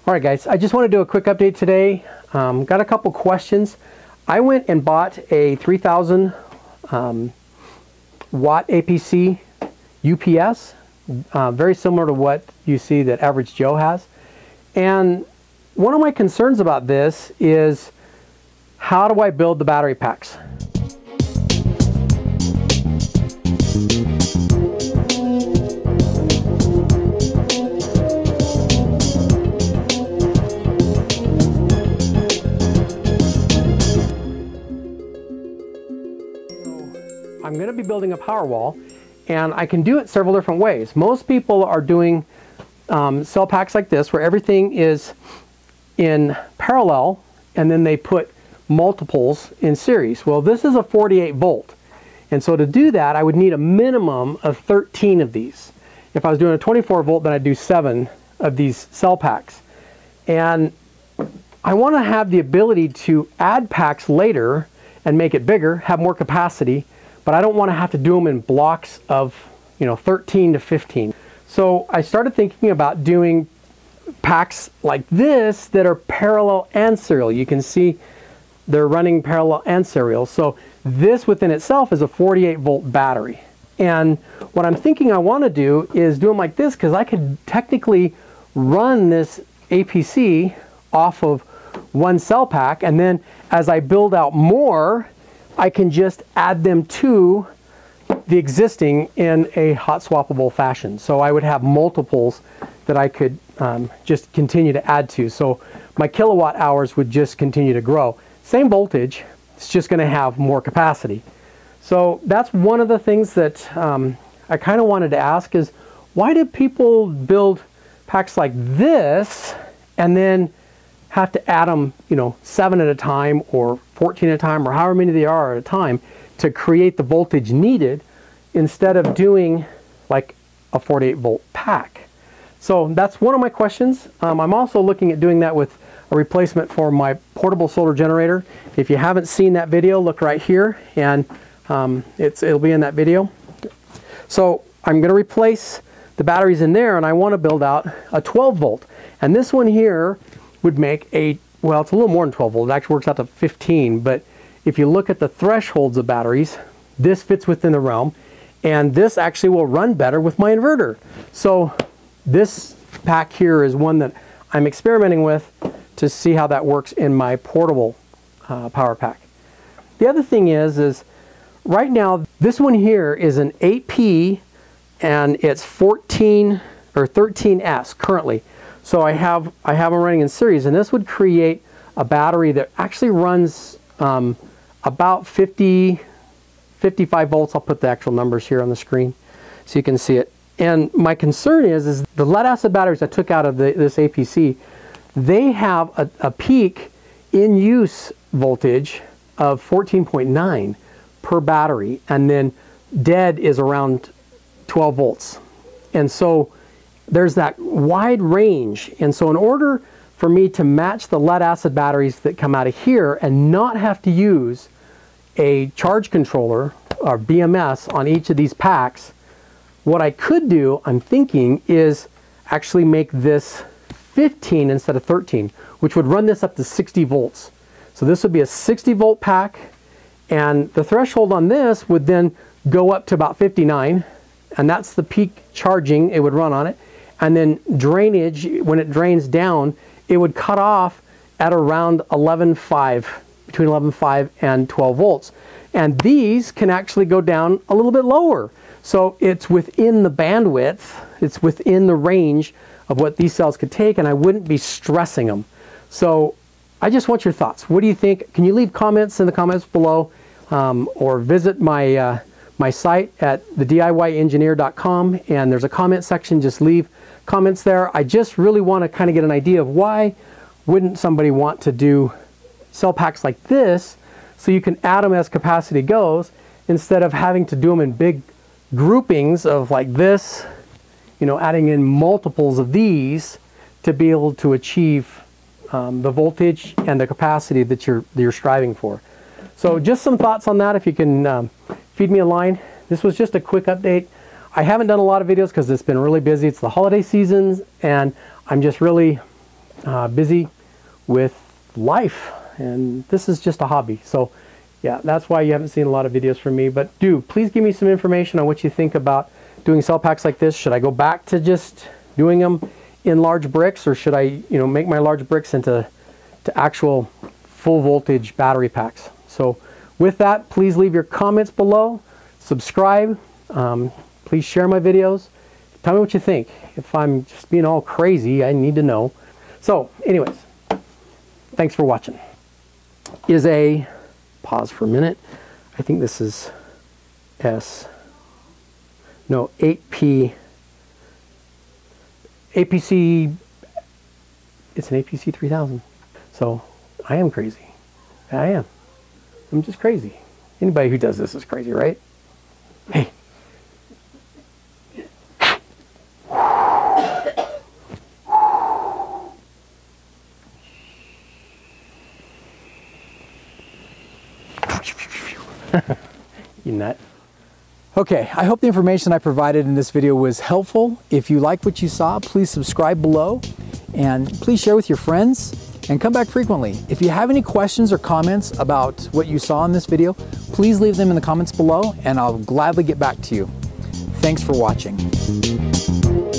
Alright guys, I just want to do a quick update today. Got a couple questions. I went and bought a 3000 watt APC UPS, very similar to what you see that Average Joe has. And one of my concerns about this is, how do I build the battery packs? I'm going to be building a Powerwall, and I can do it several different ways. Most people are doing cell packs like this, where everything is in parallel and then they put multiples in series. Well, this is a 48 volt, and so to do that I would need a minimum of 13 of these. If I was doing a 24 volt, then I'd do 7 of these cell packs. And I want to have the ability to add packs later and make it bigger, have more capacity, but I don't want to have to do them in blocks of 13 to 15. So I started thinking about doing packs like this that are parallel and serial. You can see they're running parallel and serial. So this within itself is a 48 volt battery. And what I'm thinking I want to do is do them like this, because I could technically run this APC off of one cell pack, and then as I build out more, I can just add them to the existing in a hot swappable fashion. So I would have multiples that I could just continue to add to. So my kilowatt hours would just continue to grow. Same voltage, it's just going to have more capacity. So that's one of the things that I kind of wanted to ask is, why do people build packs like this and then have to add them, 7 at a time or 14 at a time or however many they are at a time to create the voltage needed, instead of doing like a 48 volt pack? So that's one of my questions. I'm also looking at doing that with a replacement for my portable solar generator. If you haven't seen that video, look right here, and it'll be in that video. So I'm going to replace the batteries in there, and I want to build out a 12 volt. And this one here would make well, it's a little more than 12 volt. It actually works out to 15, but if you look at the thresholds of batteries, this fits within the realm, and this actually will run better with my inverter. So this pack here is one that I'm experimenting with to see how that works in my portable power pack. The other thing is right now this one here is an 8P, and it's 14 or 13S currently. So I have them running in series, and this would create a battery that actually runs about 55 volts. I'll put the actual numbers here on the screen so you can see it. And my concern is the lead acid batteries I took out of this APC, they have a peak in use voltage of 14.9 per battery, and then dead is around 12 volts. And so there's that wide range, and so in order for me to match the lead acid batteries that come out of here and not have to use a charge controller or BMS on each of these packs, what I could do, I'm thinking, is actually make this 15 instead of 13, which would run this up to 60 volts. So this would be a 60 volt pack, and the threshold on this would then go up to about 59, and that's the peak charging it would run on it. And then drainage, when it drains down, it would cut off at around 11.5, between 11.5 and 12 volts. And these can actually go down a little bit lower. So it's within the bandwidth, it's within the range of what these cells could take, and I wouldn't be stressing them. So I just want your thoughts. What do you think? Can you leave comments in the comments below, or visit my my site at thediyengineer.com, and there's a comment section. Just leave comments there. I just really want to kind of get an idea of why wouldn't somebody want to do cell packs like this, so you can add them as capacity goes, instead of having to do them in big groupings of like this, adding in multiples of these to be able to achieve the voltage and the capacity that you're striving for. So just some thoughts on that, if you can feed me a line. This was just a quick update. I haven't done a lot of videos because it's been really busy. It's the holiday season, and I'm just really busy with life, and this is just a hobby. So yeah, that's why you haven't seen a lot of videos from me. But please give me some information on what you think about doing cell packs like this. Should I go back to just doing them in large bricks, or should I, make my large bricks into actual full voltage battery packs? So with that, please leave your comments below, subscribe, please share my videos. Tell me what you think. If I'm just being all crazy, I need to know. So anyways, thanks for watching. Pause for a minute. I think this is 8P, APC, it's an APC 3000. So I am crazy. I am. I'm just crazy. Anybody who does this is crazy, right? Hey. You nut. Okay, I hope the information I provided in this video was helpful. If you like what you saw, please subscribe below and please share with your friends and come back frequently. If you have any questions or comments about what you saw in this video, please leave them in the comments below and I'll gladly get back to you. Thanks for watching.